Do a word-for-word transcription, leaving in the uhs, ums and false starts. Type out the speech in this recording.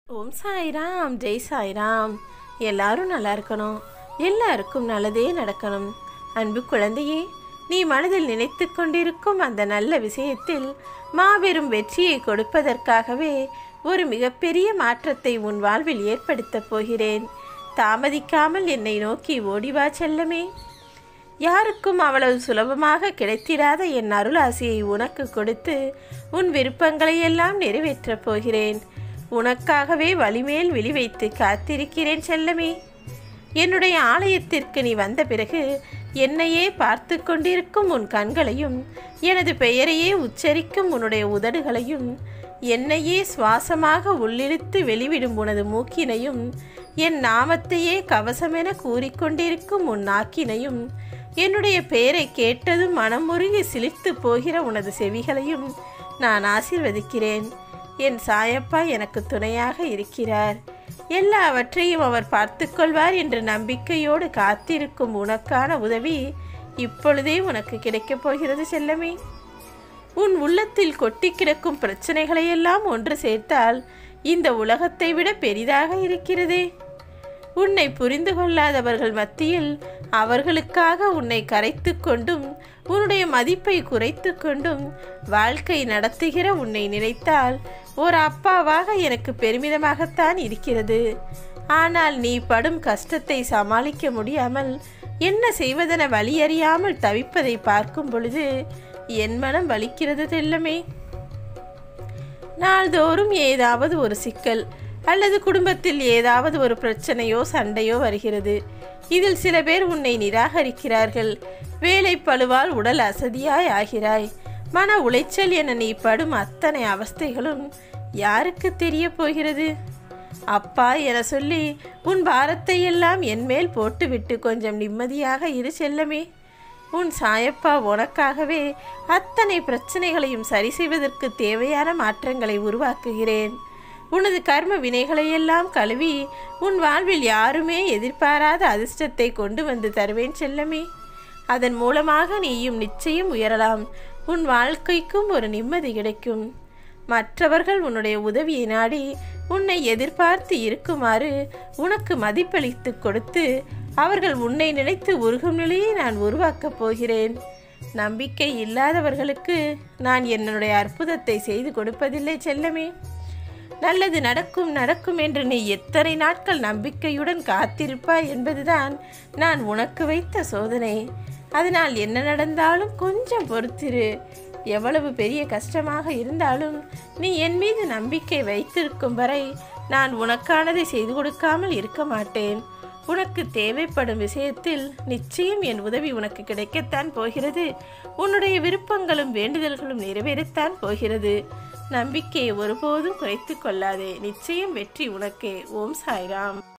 ஓம் சாய்ராம், ஜெய் சாய்ராம். எல்லாரும் நல்லா இருக்கணும், எல்லாருக்கும் நல்லதே நடக்கணும். அன்பு குழந்தையே, நீ மனதில் நினைத்து கொண்டிருக்கும் அந்த நல்ல விஷயத்தில் மாபெரும் வெற்றியை கொடுப்பதற்காகவே ஒரு மிகப்பெரிய மாற்றத்தை உன் வாழ்வில் ஏற்படுத்தப் போகிறேன். தாமதிக்காமல் என்னை நோக்கி ஓடிவா செல்லமே. யாருக்கும் அவ்வளவு சுலபமாக கிடைத்திராத என் அருளாசியை உனக்கு கொடுத்து உன் விருப்பங்களையெல்லாம் நிறைவேற்றப் போகிறேன். உனக்காகவே வழிமேல் விழி வைத்து காத்திருக்கிறேன் செல்லமே. என்னுடைய ஆலயத்திற்கு நீ வந்த பிறகு என்னையே பார்த்து கொண்டிருக்கும் உன் கண்களையும், எனது பெயரையே உச்சரிக்கும் உன்னுடைய உதடுகளையும், என்னையே சுவாசமாக உள்ளிழுத்து வெளிவிடும் உனது மூக்கினையும், என் நாமத்தையே கவசமென கூறிக்கொண்டிருக்கும் உன் நாக்கினையும், என்னுடைய பெயரை கேட்டதும் மனமுருகி சிலிர்த்து போகிற உனது செவிகளையும் நான் ஆசீர்வதிக்கிறேன். என் சாயப்பா எனக்கு துணையாக இருக்கிறார், எல்லாவற்றையும் அவர் பார்த்து கொள்வார் என்று நம்பிக்கையோடு காத்திருக்கும் உனக்கான உதவி இப்பொழுதே உனக்கு கிடைக்கப் போகிறது செல்லமே. உன் உள்ளத்தில் கொட்டி கிடக்கும் பிரச்சனைகளையெல்லாம் ஒன்று சேர்த்தால் இந்த உலகத்தை விட பெரிதாக இருக்கிறதே. உன்னை புரிந்து கொள்ளாதவர்கள் மத்தியில் அவர்களுக்காக உன்னை கரைத்து கொண்டும் உன்னுடைய மதிப்பை குறைத்து கொண்டும் வாழ்க்கை நடத்துகிற உன்னை நினைத்தால் ஒரு அப்பாவாக எனக்கு பெருமிதமாகத்தான் இருக்கிறது. ஆனால் நீ படும் கஷ்டத்தை சமாளிக்க முடியாமல் என்ன செய்வதென வழியறியாமல் தவிப்பதை பார்க்கும் பொழுது என் மனம் வலிக்கிறது செல்லமே. நாள்தோறும் ஏதாவது ஒரு சிக்கல் அல்லது குடும்பத்தில் ஏதாவது ஒரு பிரச்சனையோ சண்டையோ வருகிறது. இதில் சில பேர் உன்னை நிராகரிக்கிறார்கள். வேலை பளுவால் உடல் அசதியாய் ஆகிறாய். மன உளைச்சல் என நீ படும் அத்தனை அவஸ்தைகளும் யாருக்கு தெரிய போகிறது? அப்பா என சொல்லி உன் பாரத்தை எல்லாம் என் மேல் போட்டுவிட்டு கொஞ்சம் நிம்மதியாக இரு செல்லமே. உன் சாயப்பா உனக்காகவே அத்தனை பிரச்சனைகளையும் சரி செய்வதற்கு தேவையான மாற்றங்களை உருவாக்குகிறேன். உனது கர்ம வினைகளையெல்லாம் கழுவி உன் வாழ்வில் யாருமே எதிர்பாராத அதிர்ஷ்டத்தை கொண்டு வந்து தருவேன் செல்லமே. அதன் மூலமாக நீயும் நிச்சயம் உயரலாம். உன் வாழ்க்கைக்கும் ஒரு நிம்மதி கிடைக்கும். மற்றவர்கள் உன்னுடைய உதவியை நாடி உன்னை எதிர்பார்த்து இருக்குமாறு உனக்கு மதிப்பளித்து கொடுத்து அவர்கள் உன்னை நினைத்து உருகும் நிலையை நான் உருவாக்கப் போகிறேன். நம்பிக்கை இல்லாதவர்களுக்கு நான் என்னுடைய அற்புதத்தை செய்து கொடுப்பதில்லை செல்லமே. நல்லது நடக்கும் நடக்கும் என்று நீ எத்தனை நாட்கள் நம்பிக்கையுடன் காத்திருப்பாய் என்பதுதான் நான் உனக்கு வைத்த சோதனை. அதனால் என்ன நடந்தாலும் கொஞ்சம் பொறுத்திரு. எவ்வளவு பெரிய கஷ்டமாக இருந்தாலும் நீ என் மீது நம்பிக்கை வைத்திருக்கும் வரை நான் உனக்கானதை செய்து கொடுக்காமல் இருக்க மாட்டேன். உனக்கு தேவைப்படும் விஷயத்தில் நிச்சயம் என் உதவி உனக்கு கிடைக்கத்தான் போகிறது. உன்னுடைய விருப்பங்களும் வேண்டுதல்களும் நிறைவேறத்தான் போகிறது. நம்பிக்கையை ஒருபோதும் குறைத்து கொள்ளாதே. நிச்சயம் வெற்றி உனக்கே. ஓம் சாய்ராம்.